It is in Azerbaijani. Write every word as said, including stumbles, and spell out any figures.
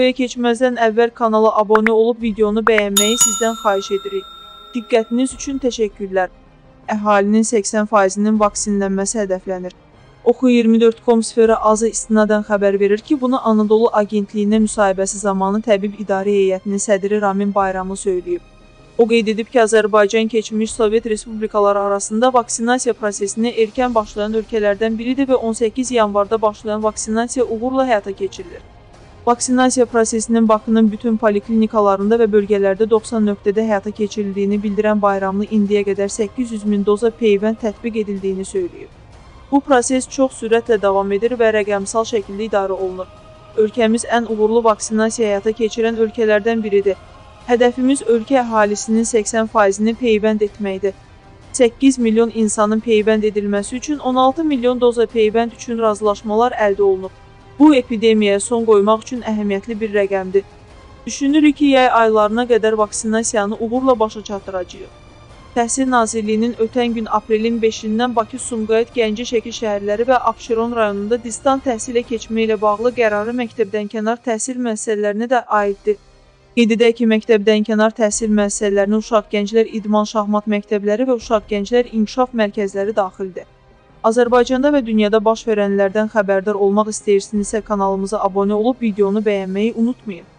Videoya keçməzdən əvvəl kanala abunə olub videonu bəyənməyi sizdən xahiş edirik. Diqqətiniz üçün təşəkkürlər. Əhalinin səksən faizinin vaksinlənməsi hədəflənir. Oxu iyirmi dörd nöqtə com Sfera azı istinadən xəbər verir ki, bunu Anadolu Agentliyinə müsahibəsi zamanı Təbib İdarə Heyətinin sədri Ramin Bayramlı söyləyib. O qeyd edib ki, Azərbaycan keçmiş Sovet Respublikaları arasında vaksinasiya prosesini erkən başlayan ölkələrdən biridir və on səkkiz yanvarda başlayan vaksinasiya uğurla həyata keçirilir. Vaksinasiya prosesinin Bakının bütün poliklinikalarında və bölgələrdə doxsan nöqtədə həyata keçirildiyini bildirən Bayramlı indiyə qədər səkkiz yüz min doza peyvənd tətbiq edildiyini söyləyib. Bu proses çox sürətlə davam edir və rəqəmsal şəkildə idarə olunur. Ölkəmiz ən uğurlu vaksinasiya həyata keçirən ölkələrdən biridir. Hədəfimiz ölkə əhalisinin səksən faizini peyvənd etməkdir. səkkiz milyon insanın peyvənd edilməsi üçün on altı milyon doza peyvənd üçün razılaşmalar əldə olunub. Bu epidemiyaya son qoymaq üçün əhəmiyyətli bir rəqəmdir. Düşünürük ki, yay aylarına qədər vaksinasiyanı uğurla başa çatdıracağıq. Təhsil Nazirliyinin ötən gün aprelin beşindən Bakı, Sumqayıt, Gəncə, Şəki şəhərləri və Abşeron rayonunda distant təhsilə keçmə ilə bağlı qərarı məktəbdənkənar təhsil müəssisələrinə də aiddir. Qeyd edək ki, məktəbdənkənar təhsil müəssisələrinə uşaq gənclər idman şahmat məktəbləri və uşaq gənclər inkişaf mərkəzləri daxildir. Azərbaycanda və dünyada baş verənlərdən xəbərdar olmaq istəyirsinizsə kanalımıza abunə olub videonu bəyənməyi unutmayın.